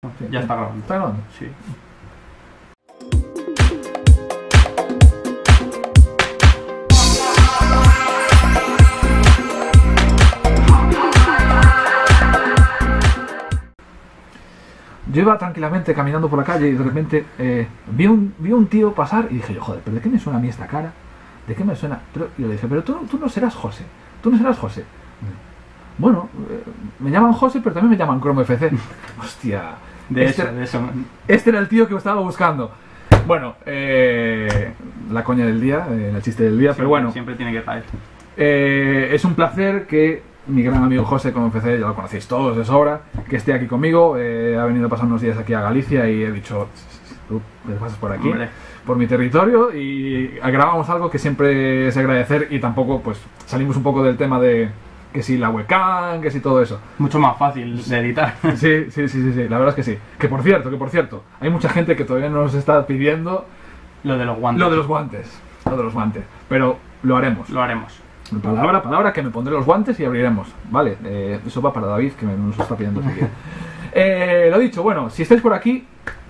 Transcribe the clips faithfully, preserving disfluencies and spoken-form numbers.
Sí, ya está grabando. ¿Está grabando? Sí. Yo iba tranquilamente caminando por la calle y de repente eh, vi, un, vi un tío pasar y dije yo, joder, ¿pero de qué me suena a mí esta cara? ¿De qué me suena? Pero, y le dije, pero tú, tú no serás José, tú no serás José. Bueno, eh, me llaman José, pero también me llaman Chrome F C. Hostia. De este, eso, de eso. Este era el tío que estaba buscando. Bueno, eh, la coña del día, eh, el chiste del día, Siempre, pero bueno. Siempre tiene que caer. Eh, es un placer que mi gran amigo José, como F C, ya lo conocéis todos de sobra, que esté aquí conmigo. Eh, ha venido a pasar unos días aquí a Galicia y he dicho, tú me pasas por aquí, Hombre. por mi territorio, y grabamos algo que siempre es agradecer y tampoco, pues, salimos un poco del tema de que si la webcam, que si todo eso. Mucho más fácil de editar. Sí, sí, sí, sí, sí, la verdad es que sí. Que por cierto, que por cierto, hay mucha gente que todavía nos está pidiendo Lo de los guantes. lo de los guantes, lo de los guantes, pero lo haremos. Lo haremos. Palabra, palabra, que me pondré los guantes y abriremos. Vale, eh, eso va para David, que me nos está pidiendo seguir. eh, Lo dicho, bueno, si estáis por aquí,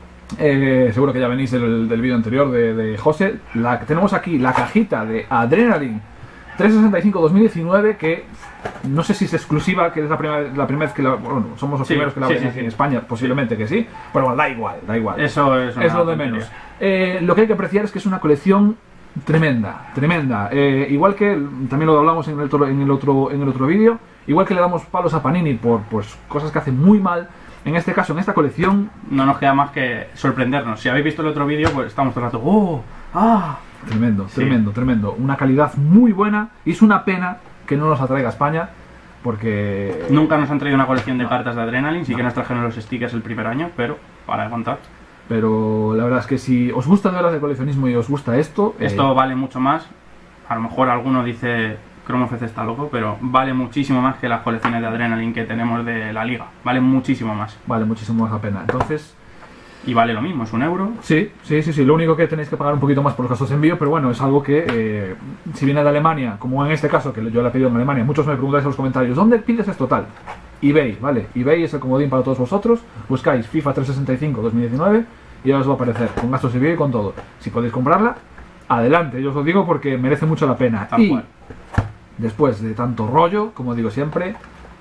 eh, seguro que ya venís del, del vídeo anterior de, de José. La, tenemos aquí la cajita de Adrenaline trescientos sesenta y cinco dos mil diecinueve, que no sé si es exclusiva, que es la primera, la primera vez que la, bueno, somos los Sí, primeros que la sí, ven sí, en sí. España, posiblemente que sí, pero bueno, da igual, da igual. Eso es, Es lo de menos. Eh, lo que hay que apreciar es que es una colección tremenda, tremenda. Eh, igual que, también lo hablamos en el otro, en el otro, en el otro vídeo, igual que le damos palos a Panini por pues, cosas que hacen muy mal, en este caso, en esta colección... No nos queda más que sorprendernos. Si habéis visto el otro vídeo, pues estamos todo el rato, ¡oh! ¡Ah! Tremendo, Sí. tremendo, tremendo. Una calidad muy buena, y es una pena que no nos atraiga a España, porque... Nunca nos han traído una colección de No. cartas de Adrenaline, sí No. que nos trajeron los stickers el primer año, pero para de contar. Pero la verdad es que si os gusta de verdad el coleccionismo y os gusta esto... eh, Esto vale mucho más. A lo mejor alguno dice Chrome F C está loco, pero vale muchísimo más que las colecciones de Adrenaline que tenemos de la liga. Vale muchísimo más. vale muchísimo más la pena. Entonces... Y vale lo mismo, es un euro. Sí, sí, sí, sí. Lo único que tenéis que pagar un poquito más por los gastos de envío, pero bueno, es algo que, eh, si viene de Alemania, como en este caso, que yo la he pedido en Alemania, muchos me preguntáis en los comentarios, ¿dónde pides esto tal? eBay, ¿vale? eBay es el comodín para todos vosotros. Buscáis FIFA trescientos sesenta y cinco dos mil diecinueve y ya os va a aparecer, con gastos de envío y con todo. Si podéis comprarla, adelante, yo os lo digo porque merece mucho la pena. Tal Y cual. después de tanto rollo, como digo siempre,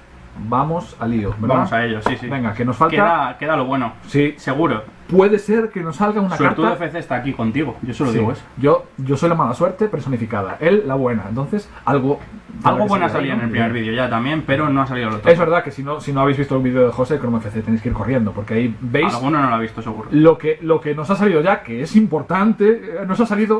vamos al lío, ¿verdad? Vamos a ello, sí, sí. Venga, que nos falta... Queda, queda lo bueno. Sí, Seguro. puede ser que nos salga una Suertudo carta... F C está aquí contigo. Yo solo Sí. digo eso. Yo, yo soy la mala suerte personificada, él la buena, entonces algo... Algo que bueno ha salir salido ahí, en el ¿no? primer vídeo ya también, pero no ha salido el otro. Es verdad que si no, si no habéis visto el vídeo de José Chrome F C tenéis que ir corriendo, porque ahí veis Alguno no lo ha visto seguro. lo que, lo que nos ha salido ya, que es importante. eh, Nos ha salido...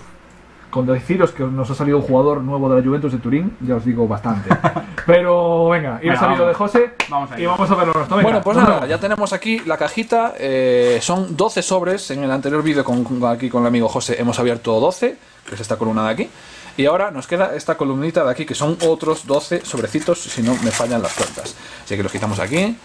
Con deciros que nos ha salido un jugador nuevo de la Juventus de Turín, ya os digo bastante. Pero venga, ir Venga, salido vamos. de José Vamos a y ello. vamos a verlo nuestro. Venga, Bueno, pues nos nada, vemos. ya tenemos aquí la cajita. eh, son doce sobres. En el anterior vídeo con, con- aquí con el amigo José hemos abierto doce, que es esta columna de aquí. Y ahora nos queda esta columnita de aquí, que son otros doce sobrecitos, si no me fallan las cuentas. Así que los quitamos aquí.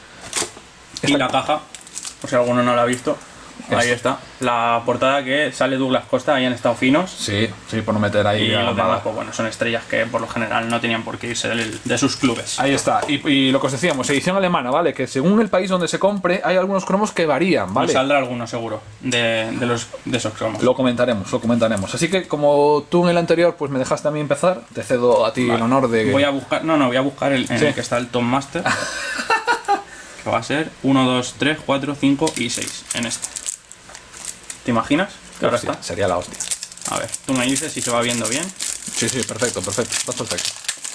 Y la caja, por si alguno no la ha visto, ahí está. La portada que sale Douglas Costa, ahí han estado finos. Sí, sí, por no meter ahí Y a la los demás, bala. pues bueno, son estrellas que por lo general no tenían por qué irse del- de sus clubes. Ahí está. Y, y lo que os decíamos, edición alemana, ¿vale? Que según el país donde se compre, hay algunos cromos que varían, Y ¿vale? saldrá alguno seguro de, de, los, de esos cromos. Lo comentaremos, lo comentaremos. Así que como tú en el anterior pues me dejaste a mí empezar, te cedo a ti Vale. el honor de... Voy a buscar, no, no, voy a buscar el, en Sí. el que está el Tom Master. Que va a ser uno, dos, tres, cuatro, cinco y seis en este. ¿Te imaginas? Que ahora Hostia, está. sería la hostia. A ver, tú me dices si se va viendo bien. Sí, sí, perfecto, perfecto, está perfecto.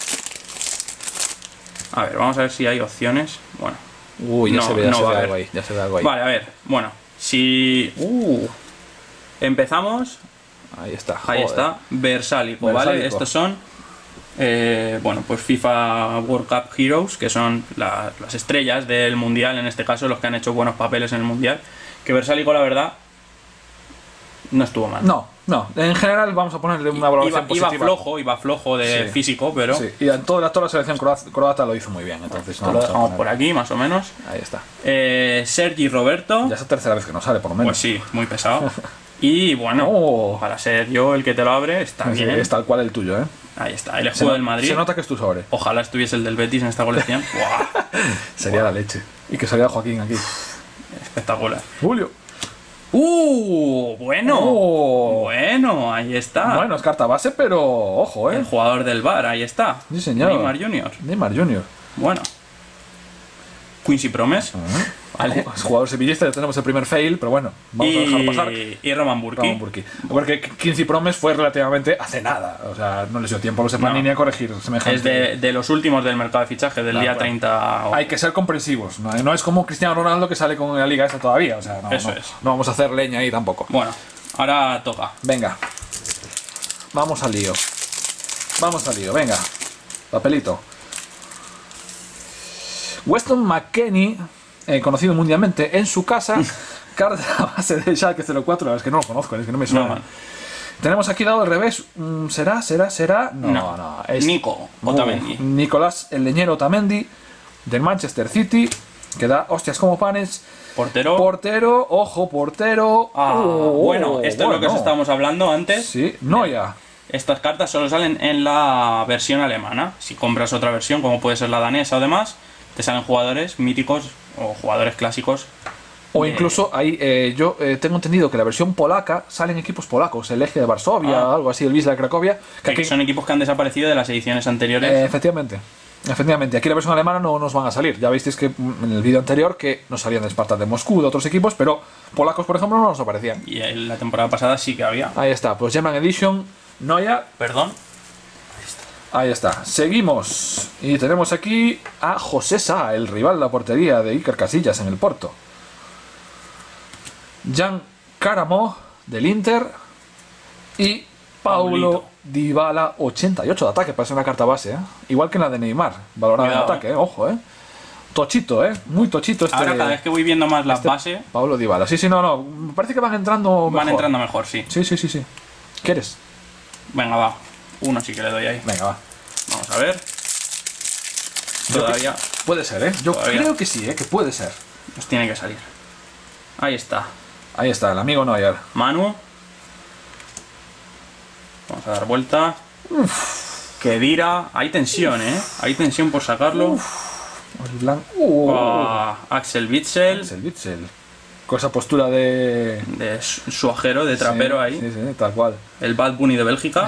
A ver, vamos a ver si hay opciones. Bueno, Uy, ya No, se ve, ya no se va ve a algo haber. ahí, ya se ve algo ahí. vale, a ver, bueno, si... Uh, empezamos, Ahí está, ahí joder. está, Versálico, ¿vale? Versálico. Estos son, eh, bueno, pues FIFA World Cup Heroes, que son la- las estrellas del Mundial, en este caso, los que han hecho buenos papeles en el Mundial. Que Versálico, la verdad, no estuvo mal. No, no, en general vamos a ponerle una valoración Iba, iba positiva. flojo, iba flojo de Sí. físico, pero Sí, y en toda, toda la selección croata, croata lo hizo muy bien, entonces no lo vamos a dejamos poner- por aquí, más o menos. Ahí está. Eh, Sergi Roberto, Ya es la tercera vez que nos sale, por lo menos. pues sí, muy pesado. Y bueno, Oh. para ser yo el que te lo abre, está Sí, bien. es tal cual el tuyo, ¿eh? Ahí está, el Se, escudo no- del Madrid. se nota que es tu sobre. Ojalá estuviese el del Betis en esta colección. Buah. Sería la leche. Y que salga Joaquín aquí. Espectacular. Julio. ¡Uh! Bueno. Oh. Bueno, ahí está. Bueno, es carta base, pero ojo, ¿eh? El jugador del bar, ahí está. Sí, señor. Neymar junior Neymar junior Bueno. Quincy Promes. Vale. Es jugador sevillista, ya tenemos el primer fail, pero bueno, vamos a dejarlo pasar. Y, y Roman Burki. Roman Burki. Porque Quincy Promes fue relativamente hace nada. O sea, no les dio tiempo a los de Panini No. a corregir semejante. Es de, de los últimos del mercado de fichaje, del Claro, día claro. treinta. o- Hay que ser comprensivos. No, no es como Cristiano Ronaldo que sale con la liga esa todavía. O sea, no, Eso no, es. no vamos a hacer leña ahí tampoco. Bueno, ahora toca. Venga. Vamos al lío. Vamos al lío, venga. Papelito. Weston McKennie, eh, conocido mundialmente en su casa, carta base de Schalke cero cuatro, la verdad es que no lo conozco, es que no me suena. No, man. Tenemos aquí dado al revés. Mm, ¿Será? ¿Será? ¿Será? No, no. No. es Nico Otamendi. Uh, Nicolás el leñero Otamendi del Manchester City, que da hostias como panes. Portero. Portero, ojo, portero. Ah, Oh, bueno, esto es lo que os bueno. estábamos hablando antes. Sí, no ya. Estas cartas solo salen en la versión alemana. Si compras otra versión, como puede ser la danesa o demás, te salen jugadores míticos o jugadores clásicos. O de- incluso ahí, eh, yo eh, tengo entendido que la versión polaca salen equipos polacos, el Eje de Varsovia, Ah. algo así, el Wisla de Cracovia. Que que aquí, son equipos que han desaparecido de las ediciones anteriores. eh, efectivamente, efectivamente, aquí la versión alemana no nos van a salir. Ya visteis que mm, en el vídeo anterior que nos salían de Spartak de Moscú, de otros equipos, pero polacos, por ejemplo, no nos aparecían. Y en la temporada pasada sí que había. Ahí está, pues German Edition, Noya, Perdón. ahí está. Seguimos y tenemos aquí a José Sá, el rival de la portería de Iker Casillas en el Porto. Jan Caramo del Inter y Paulo Paulito. Dybala, ochenta y ocho de ataque, parece una carta base, ¿eh? Igual que la de Neymar, valorada en Cuidado, ataque, ¿eh? Ojo, ¿eh? Tochito, ¿eh? Muy tochito este. Ahora cada vez que voy viendo más las este bases, Paulo Dybala, sí, sí, no, no, me parece que van entrando van mejor. entrando mejor, sí. Sí, sí, sí, sí. ¿Quieres? Venga, va. Uno sí que le doy ahí. Venga, va. Vamos a ver. Yo Todavía Puede ser, ¿eh? Yo Todavía. creo que sí, ¿eh? Que puede ser. nos tiene que salir. Ahí está. Ahí está, el amigo Neuer. Manu. Vamos a dar vuelta. Que Dira. Hay tensión, ¿eh? Hay tensión por sacarlo. El blanco. Uh, Ah, Axel Witsel. es el Witsel. Con esa postura de. De su- suajero, de trapero Sí, ahí. Sí, sí, tal cual. El Bad Bunny de Bélgica.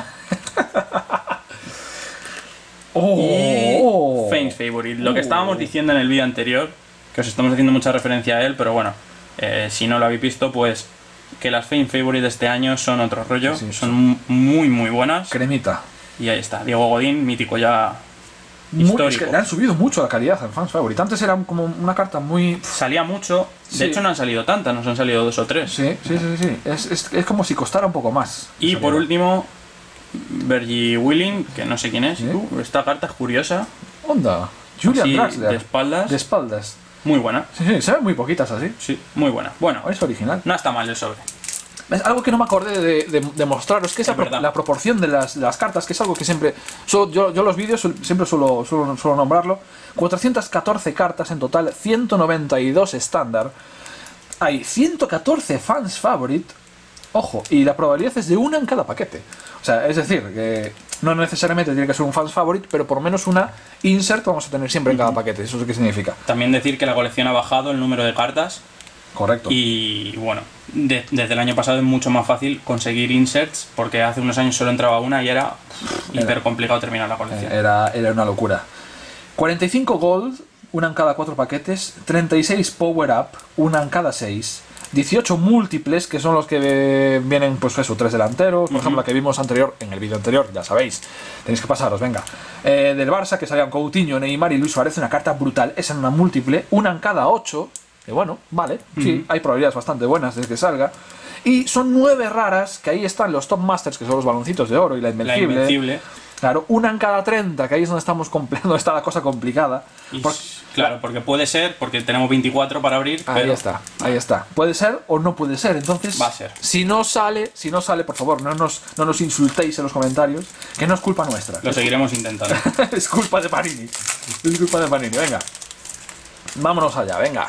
¡Oh! Y oh. Fans Favorite. Lo que Oh. estábamos diciendo en el vídeo anterior, que os estamos haciendo mucha referencia a él, pero bueno, eh, si no lo habéis visto, pues que las Fans Favorite de este año son otro rollo, Sí, sí. son mu- muy muy buenas. Cremita. Y ahí está, Diego Godín, mítico ya Muy- es histórico. que le han subido mucho la calidad en Fans Favorite. Antes era como una carta muy. Salía mucho, de Sí. hecho no han salido tantas, nos han salido dos o tres. Sí, sí, sí, sí. Es, es, es como si costara un poco más. Y Esa por calidad. último, Bergie Willing, que no sé quién es. ¿Sí? Uh, esta carta es curiosa, Onda. Julian así, Draxler. de espaldas, De espaldas. muy buena. Sí, sí, se ven muy poquitas así. Sí, muy buena. Bueno, Es original. no está mal el sobre. Es algo que no me acordé de, de, de mostraros, que es, Es la, pro- verdad. la proporción de las, de las cartas, que es algo que siempre. Solo, yo, yo los vídeos sul- siempre suelo, suelo, suelo nombrarlo. cuatrocientas catorce cartas en total, ciento noventa y dos estándar. Hay ciento catorce fans favorite. Ojo, y la probabilidad es de una en cada paquete. O sea, es decir, que no necesariamente tiene que ser un fans favorite, pero por lo menos una insert vamos a tener siempre en cada paquete. ¿Eso es qué significa? También decir que la colección ha bajado el número de cartas Correcto. y bueno, de- desde el año pasado es mucho más fácil conseguir inserts porque hace unos años solo entraba una y era Era. hiper complicado terminar la colección. Era, era una locura. cuarenta y cinco gold, una en cada cuatro paquetes. treinta y seis power up, una en cada seis. dieciocho múltiples, que son los que eh, vienen, pues eso, tres delanteros. Por ejemplo, la que vimos anterior, en el vídeo anterior, ya sabéis. Tenéis que pasaros, venga. Eh, del Barça, que salían Coutinho, Neymar y Luis Suárez, una carta brutal. Esa en una múltiple, una en cada ocho. Que bueno, vale, sí, hay probabilidades bastante buenas de que salga. Y son nueve raras, que ahí están los Top Masters, que son los baloncitos de oro y la La invencible. invencible. Claro, una en cada treinta, que ahí es donde estamos compleando, está la cosa complicada. Y Por- s- claro, porque puede ser, porque tenemos veinticuatro para abrir, Ahí pero está, ahí está. Puede ser o no puede ser, entonces... Va a ser. Si no sale, si no sale, por favor, no nos, no nos insultéis en los comentarios, que no es culpa nuestra. lo seguiremos intentando. Es culpa de Panini. Es culpa de Panini, venga. Vámonos allá, venga.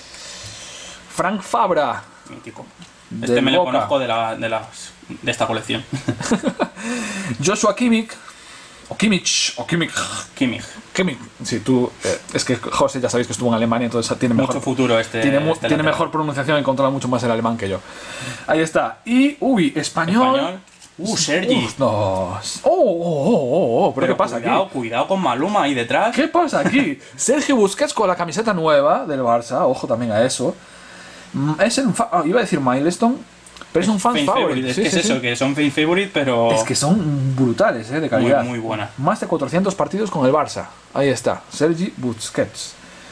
Frank Fabra. Mítico. Del Este me lo Boca. conozco de, la, de, las, de esta colección. Joshua Kimmich, O Kimmich, o Kimmich. Kimmich. Kimmich. Sí, tú. Eh, es que José ya sabéis que estuvo en Alemania, entonces tiene mejor. Mucho futuro este. Tiene, mu- este tiene lateral. mejor pronunciación y controla mucho más el alemán que yo. Ahí está. Y. Uy, español. Español. Uh, Sergi. Uf, no. Oh, oh, oh, oh. ¿Pero, qué pasa cuidado, aquí? Cuidado con Maluma ahí detrás. ¿Qué pasa aquí? Sergio Busquets con la camiseta nueva del Barça. Ojo también a eso. Mm, Es el. fa- ah, iba a decir Milestone, pero es un fan Fan favorite. favorite. Es Sí, que sí, es eso, sí. que son fan favorite, pero. Es que son brutales, eh, de calidad. Muy, muy buena. Más de cuatrocientos partidos con el Barça. Ahí está, Sergi Busquets.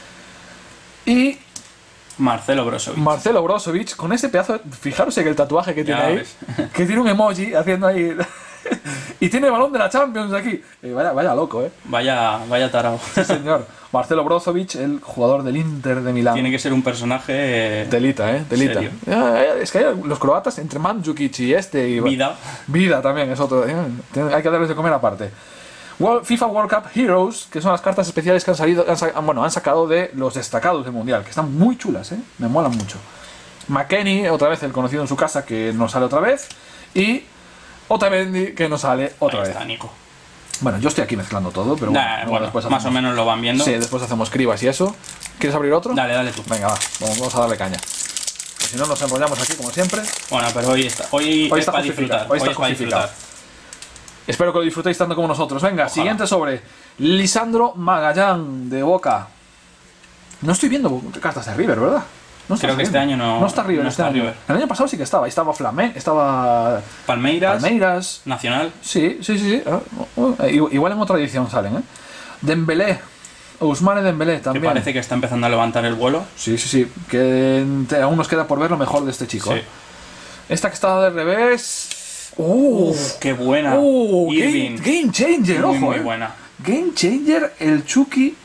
Y Marcelo Brozovic. Marcelo Brozovic con ese pedazo. De, fijaros en el tatuaje que tiene Ya ahí. ves. Que tiene un emoji haciendo ahí. Y tiene el balón de la Champions aquí. Eh, vaya, vaya loco, eh. Vaya, vaya tarao. Sí, señor. Marcelo Brozovic, el jugador del Inter de Milán. Tiene que ser un personaje. eh, Delita, eh. Delita. Serio. Ya, ya, Es que hay los croatas entre Mandzukic y este. Y, Vida. Vida también es otro. eh, tiene- Hay que darles de comer aparte. World- FIFA World Cup Heroes, que son las cartas especiales que han salido, han, sa- bueno, han sacado de los destacados del mundial, que están muy chulas, ¿eh? Me molan mucho. McKennie, otra vez el conocido en su casa, que nos sale otra vez. Y Otamendi, que nos sale otra Ahí vez. está, Nico. Bueno, yo estoy aquí mezclando todo, pero bueno, Nah, luego bueno, después más o hacemos- menos lo van viendo. Sí, después hacemos cribas y eso. ¿Quieres abrir otro? Dale, dale tú. Venga, va, vamos, vamos a darle caña. Que si no nos enrollamos aquí como siempre. Bueno, pero hoy está. Hoy, Hoy es está para justificado, disfrutar. hoy está es para justificado. disfrutar. Espero que lo disfrutéis tanto como nosotros. Venga, Ojalá. siguiente sobre Lisandro Magallán de Boca. No estoy viendo cartas de River, ¿verdad? No está Creo que este saliendo. año no- No está River no este está año. River. El año pasado sí que estaba. Ahí estaba Flamengo, estaba Palmeiras. Palmeiras. Nacional. Sí, sí, sí. sí. Ah, oh, eh, Igual en otra edición salen, ¿eh? Dembélé. Ousmane Dembélé Que también. parece que está empezando a levantar el vuelo. Sí, sí, sí. Que te- aún nos queda por ver lo mejor de este chico. Sí. ¿eh? Esta que está de revés. ¡Uh! Uf, qué buena. ¡Uh! Game, Irving. game changer, Muy, ojo. muy eh. buena. Game changer, el Chucky.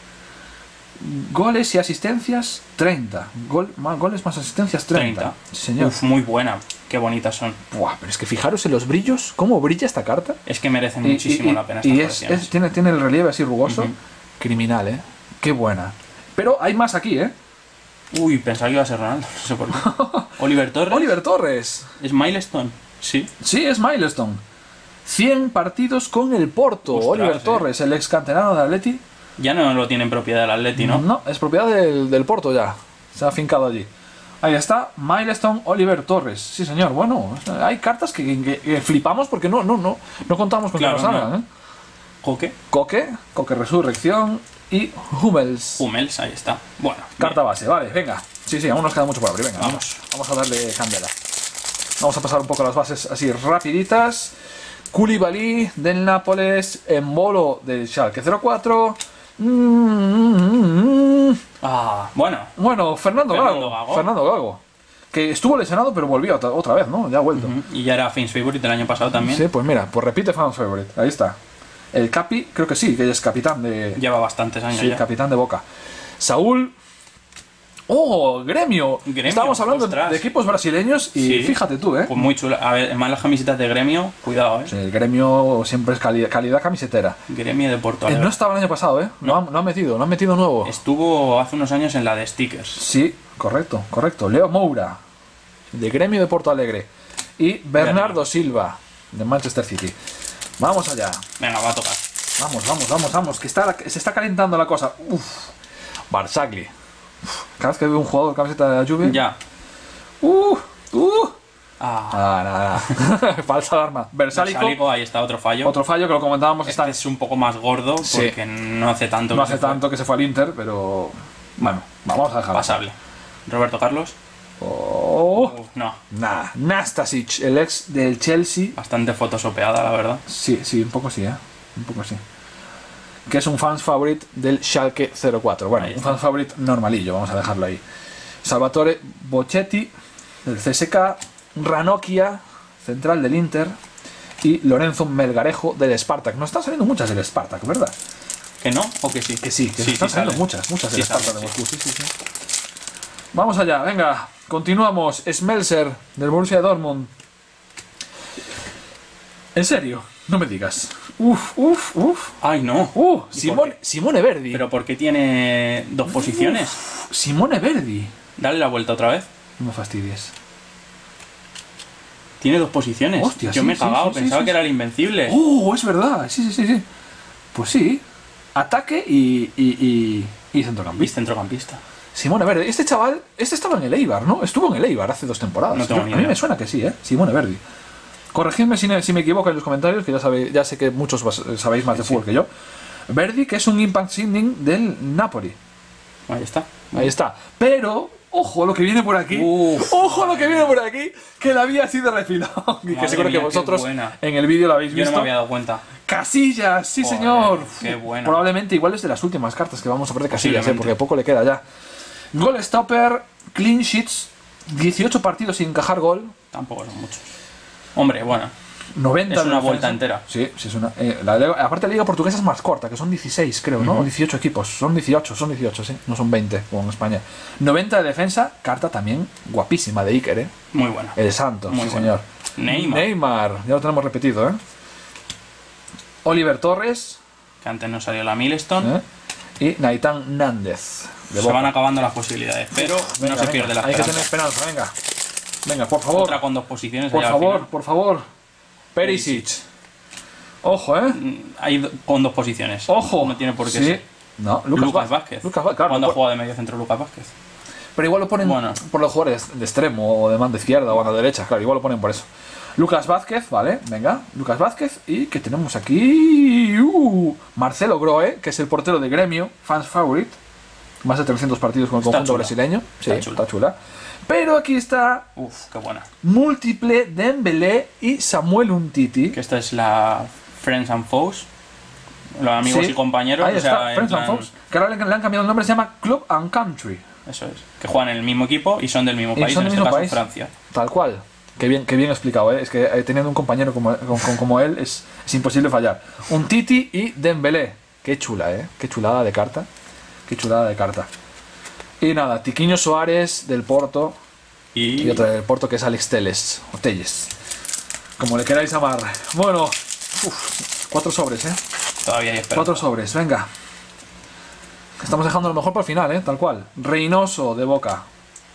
Goles y asistencias, treinta. Gol, más, goles más asistencias, treinta. treinta. Sí, señor. Uf, muy buena. Qué bonitas son. Buah, pero es que fijaros en los brillos, cómo brilla esta carta. Es que merecen Y- muchísimo y- la pena y estas es, colecciones. es- tiene, tiene el relieve así rugoso. Ujú. Criminal, ¿eh? Qué buena. Pero hay más aquí, ¿eh? Uy, pensaba que iba a ser Ronaldo. No sé por qué. Oliver Torres. Oliver Torres. ¿Es Milestone? Sí. Sí, es Milestone. cien partidos con el Porto. Ostras, Oliver eh. Torres, el ex canterano de Atleti. Ya no lo tiene en propiedad el Atleti, ¿no? No, es propiedad del, del Porto ya. Se ha afincado allí. Ahí está, Milestone Oliver Torres. Sí, señor. Bueno, hay cartas que, que- que flipamos porque no, no, no, no contamos con Claro, que nos no. salgan. ¿eh? Coque. Coque, Coque Resurrección y Hummels. Hummels, ahí está. Bueno. Carta bien. base, vale, venga. Sí, sí, aún nos queda mucho por abrir. Venga, vamos. Vamos. Vamos a darle candela. Vamos a pasar un poco las bases así rapiditas. Koulibaly del Nápoles, Embolo del Schalke cero cuatro. Mm, Ah, bueno. Bueno, Fernando, Fernando Gago, Gago. Fernando Gago. Que estuvo lesionado pero volvió otra, otra vez, ¿no? Ya ha vuelto. Ujú. Y ya era Fans Favorite el año pasado también. Sí, pues mira, pues repite Fans Favorite. Ahí está. El Capi, creo que sí, que es capitán de... Lleva bastantes años Sí, ya. capitán de Boca. Saúl. ¡Oh! Gremio. Gremio, Estábamos hablando ostras. de equipos brasileños y Sí. fíjate tú, ¿eh? Pues muy chula. A ver, más las camisetas de Gremio, cuidado, ¿eh? Sí, el Gremio siempre es calidad, calidad camisetera. Gremio de Porto Eh, Alegre. no estaba el año pasado, ¿eh? No, han, no han metido, no han metido nuevo. Estuvo hace unos años en la de stickers. Sí, correcto, correcto. Leo Moura, de Gremio de Porto Alegre. Y Bernardo Bernardo. Silva, de Manchester City. Vamos allá. Venga, va a tocar. Vamos, vamos, vamos, vamos. Que está, se está calentando la cosa. Uf. Barzagli. Uf. Cada vez que veo un jugador con camiseta de la Juve. Ya. Uh, uh. Ah, Ah, nada, nada. Falsa alarma. Versálico. Versálico, ahí está otro fallo. Otro fallo que lo comentábamos. Este Está, es un poco más gordo Sí. porque no hace tanto. no que hace se fue. tanto que se fue al Inter, pero. Bueno, vamos a dejarlo. Pasable. Roberto Carlos. Oh. Uf, no. Nah, Nastasic, el ex del Chelsea. Bastante fotosopeada, la verdad. Sí, sí, un poco sí, ¿eh? Un poco sí. Que es un fans favorite del Schalke cero cuatro. Bueno, Ahí un está. fans favorite normalillo, vamos a dejarlo ahí. Salvatore Bocchetti, del C S K. Ranocchia, central del Inter. Y Lorenzo Melgarejo, del Spartak. Nos están saliendo muchas del Spartak, ¿verdad? ¿Que no? ¿O que sí? Que sí, que sí, nos están sí saliendo sale. muchas, muchas del Sí Spartak sale, de sí. Moscú. Sí, sí, sí. Vamos allá, venga. Continuamos. Smelser, del Borussia Dortmund. En serio, no me digas. Uf, uf, uf. Ay, no. Uh, ¿Y por Simone, qué? Simone Verdi. ¿Pero por qué tiene dos posiciones? Simone Verdi. Dale la vuelta otra vez. No me fastidies. Tiene dos posiciones. Hostia, Yo sí, me he sí, cagado, sí, sí, pensaba sí. que era el invencible. ¡Oh, es verdad! Sí, sí, sí, sí. Pues sí. Ataque y, y, y, y Y centrocampista. centrocampista. Simone Verdi. Este chaval, este estaba en el Eibar, ¿no? Estuvo en el Eibar hace dos temporadas. No tengo Yo- ni a mí idea. me suena que sí, ¿eh? Simone Verdi. Corregidme si, si me equivoco en los comentarios, que ya, sabe, ya sé que muchos vas- sabéis más de Sí, fútbol que yo. Verdi, que es un impact signing del Napoli. Ahí está. Ahí está. Pero, ojo lo que viene por aquí. Uf. Ojo lo que viene por aquí. Que la había sido refilado. Y que Madre seguro mía, que qué vosotros buena. en el vídeo lo habéis Yo no visto. me había dado cuenta. Casillas, sí Joder, señor. qué buena. Probablemente igual es de las últimas cartas que vamos a ver de Casillas, ¿eh? Posiblemente. Porque poco le queda ya. Goal stopper, clean sheets, dieciocho partidos sin encajar gol. Tampoco son muchos. Hombre, bueno. noventa Es de una defensa. vuelta entera. Sí, sí es una. eh, la, liga- aparte la liga portuguesa es más corta, que son dieciséis, creo, ¿no? O dieciocho equipos. Son dieciocho, son dieciocho, sí. No son veinte, como en España. noventa de defensa, carta también guapísima de Iker, ¿eh? Muy buena. El santo, Muy sí, buena. señor. Neymar. Neymar, ya lo tenemos repetido, ¿eh? Oliver Torres, Que antes no salió la Milestone. ¿eh? Y Naitán Nández. De Se Boca. van acabando las posibilidades, pero Venga, no se venga, pierde la hay que esperanza. tener esperanza, venga. Venga, por favor. Otra con dos posiciones. Por allá al favor, final. por favor. Perisic. Ojo, ¿eh? Mm, Hay do- con dos posiciones. Ojo. No tiene por qué Sí. ser. No, Lucas, Lucas Va- Vázquez. Lucas Vázquez, claro. Cuando por- juega de medio centro Lucas Vázquez. Pero igual lo ponen Bueno. por los jugadores de extremo o de mano izquierda o mano derecha, claro, igual lo ponen por eso. Lucas Vázquez, vale, venga, Lucas Vázquez. Y que tenemos aquí. Uh, Marcelo Grohe, que es el portero de Gremio, fans favorite. Más de trescientos partidos con el Está conjunto chula. brasileño. Sí, Está chula. está chula. Pero aquí está Uf, qué buena. múltiple Dembélé y Samuel Umtiti. Que esta es la Friends and Foes. Los amigos Sí, y compañeros. Ahí o sea, está, en Friends and plan- Foes. Que ahora le, le han cambiado el nombre, se llama Club and Country. Eso es. Que juegan en el mismo equipo y son del mismo Y país, son en del este mismo caso país. Francia. Tal cual. Qué bien, qué bien explicado, ¿eh? Es que eh, teniendo un compañero como, como, como él es, es imposible fallar. Un Titi y Dembélé. Qué chula, ¿eh? Qué chulada de carta. Qué chulada de carta. Y nada, Tiquinho Suárez del Porto. Y, Y otro del Porto que es Alex Teles. O Telles. Como le queráis llamar. Bueno. Uf, cuatro sobres, ¿eh? todavía hay esperanza. Cuatro sobres, venga. Estamos dejando lo mejor para el final, ¿eh? Tal cual. Reynoso de Boca.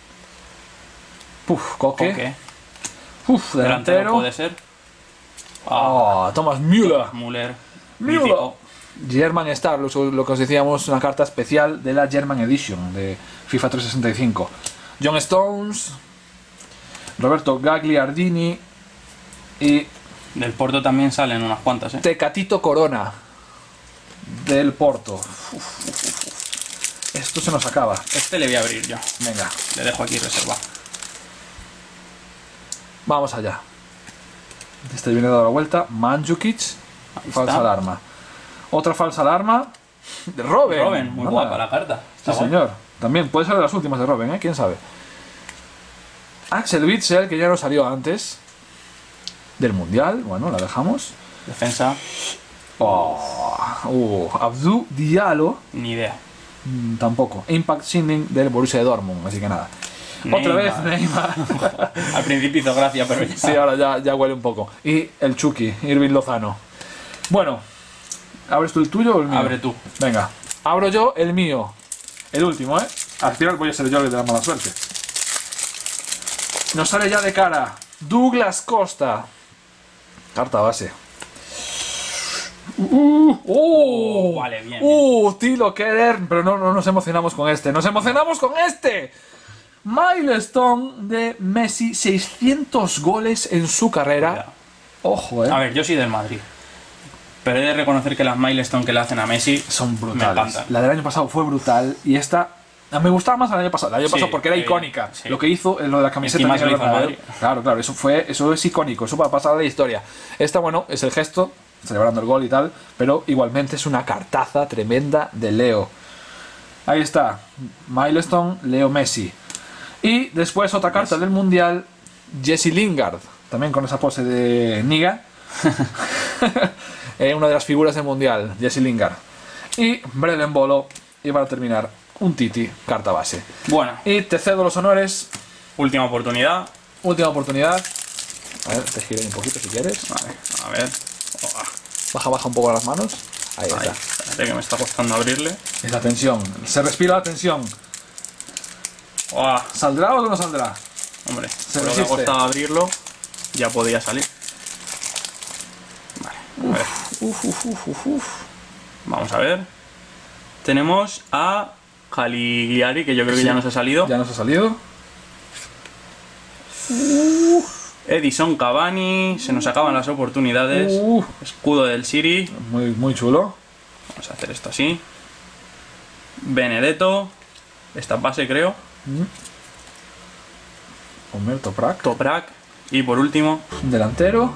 Puf, Coque. Coque. Uf, Delantero delantero. puede ser. Ah, Ah, Thomas Müller. Müller. Müller. Mítico. German Star, lo, lo que os decíamos, una carta especial de la German Edition de FIFA trescientos sesenta y cinco. John Stones, Roberto Gagliardini y Del Porto también salen unas cuantas, ¿eh? Tecatito Corona del Porto. Uf, uf, uf. Esto se nos acaba. Este le voy a abrir yo. Venga, Le dejo aquí reservado. vamos allá. Este viene dado la vuelta. Mandzukic, Ahí falsa está. alarma. Otra falsa alarma de Robin. Robin, muy Anda. guapa la carta. Sí, Está guay. señor. También puede ser de las últimas de Robin, ¿eh? ¿Quién sabe? Axel Witsel, que ya no salió antes del Mundial. Bueno, la dejamos. Defensa, Oh, uh, Abdou Diallo, ni idea. mm, tampoco. Impact Signing del Borussia Dortmund, así que nada. Otra vez Neymar. Neymar. Al principio hizo gracia, pero ya. Sí, ahora ya, ya huele un poco. Y el Chucky, Irving Lozano. Bueno, ¿abres tú el tuyo o el mío? Abre tú. Venga, abro yo el mío. El último, ¿eh? Al final voy a ser yo el de la mala suerte. Nos sale ya de cara Douglas Costa. Carta base. Uh, uh, Oh, vale, bien, Uh, Tilo Keller. Pero no, no nos emocionamos con este. ¡Nos emocionamos con este! Milestone de Messi. seiscientos goles en su carrera. Cuidado. Ojo, eh. A ver, yo soy del Madrid. Pero he de reconocer que las milestone que le hacen a Messi Son me brutales. encantan. La del año pasado fue brutal y esta me gustaba más el año pasado. El año Sí, pasado porque era eh, icónica. sí. Lo que hizo, eh, lo de la camiseta Encima de se lo hizo al Bernabéu. Madrid. Claro, claro, eso fue, eso es icónico, eso va a pasar de historia. Esta, bueno, es el gesto, celebrando el gol y tal, pero igualmente es una cartaza tremenda de Leo. Ahí está, Milestone, Leo Messi. Y después otra carta Yes. del Mundial, Jesse Lingard, también con esa pose de Niga. Eh, una de las figuras del Mundial, Jesse Lingard. Y Brelen Bolo, y para terminar, un Titi, carta base. Bueno, Y te cedo los honores, última oportunidad. última oportunidad. A ver, te giré un poquito si quieres. Vale, a ver. Oh, Baja, baja un poco las manos. Ahí ahí, está. espérate que me está costando abrirle. Es la tensión. Se respira la tensión. Oh, ¿Saldrá o no saldrá? hombre, Se por lo que ha resiste. costado abrirlo. ya podía salir. Vale, a ver. Uf, uf, uf, uf, uf. Vamos a ver. Tenemos a Cagliari, que yo creo que Sí, ya nos ha salido. Ya nos ha salido. Edison Cavani, se nos acaban las oportunidades. Uh, Escudo del City. muy, muy chulo. Vamos a hacer esto así. Benedetto. Esta base, creo. Omer Toprak. Toprak. Y por último, Delantero.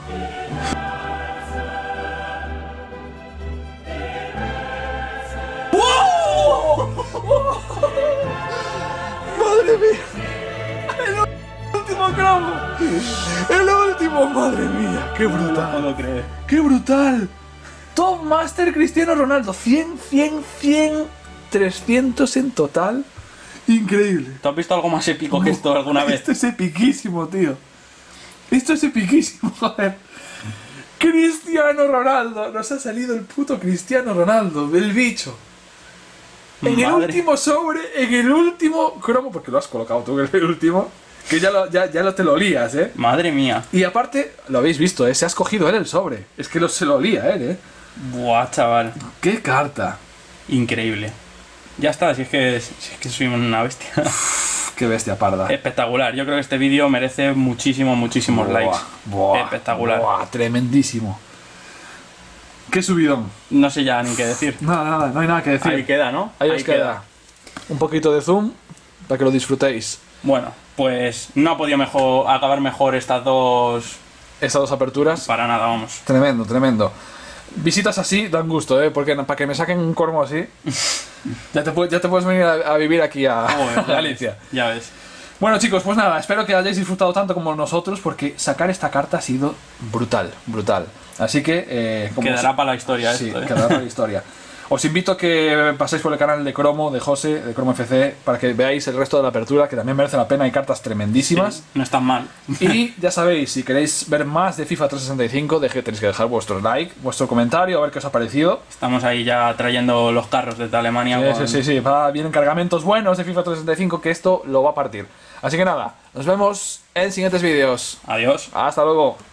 ¡Madre mía! ¡El último cromo! ¡El último! ¡Madre mía! ¡Qué no brutal! puedo creer. ¡Qué brutal! Top Master Cristiano Ronaldo. cien, cien, cien, trescientos en total. Increíble. ¿Tú has visto algo más épico que esto alguna vez? Esto es epiquísimo, tío. Esto es epiquísimo, joder. Cristiano Ronaldo. Nos ha salido el puto Cristiano Ronaldo, el bicho. En el Madre. último sobre, en el último cromo, porque lo has colocado tú en el último, que ya, lo, ya, ya lo te lo olías, ¿eh? Madre mía. Y aparte, lo habéis visto, ¿eh? Se ha escogido él el sobre. Es que lo, se lo olía él, ¿eh? Buah, chaval. ¡Qué carta! Increíble. Ya está, si es que, si es que soy una bestia. ¡Qué bestia parda! Espectacular. Yo creo que este vídeo merece muchísimos, muchísimos Buah, likes. buah, Espectacular. buah, tremendísimo. ¡Qué subidón! No sé ya ni qué decir. Nada, nada, no hay nada que decir. Ahí queda, ¿no? Ahí os queda. Un poquito de zoom para que lo disfrutéis. Bueno, pues no ha podido mejor, acabar mejor estas dos. Estas dos aperturas. Para nada, vamos. Tremendo, tremendo. Visitas así dan gusto, ¿eh? Porque para que me saquen un cormo así, ya te, pu- ya te puedes venir a, a vivir aquí a, Joder, a Galicia. Ya ves. Bueno, chicos, pues nada, espero que hayáis disfrutado tanto como nosotros, porque sacar esta carta ha sido brutal, brutal. Así que, eh, como Quedará os- para la historia Sí, esto, ¿eh? quedará para la historia. Os invito a que paséis por el canal de Cromo, de José, de Cromo F C, para que veáis el resto de la apertura, que también merece la pena, hay cartas tremendísimas. Sí, no están mal. Y ya sabéis, si queréis ver más de FIFA trescientos sesenta y cinco, deje- tenéis que dejar vuestro like, vuestro comentario, a ver qué os ha parecido. Estamos ahí ya trayendo los carros desde Alemania. Sí, con- sí, sí, sí, va, vienen cargamentos buenos de FIFA trescientos sesenta y cinco, que esto lo va a partir. Así que nada, nos vemos en siguientes vídeos. Adiós. Hasta luego.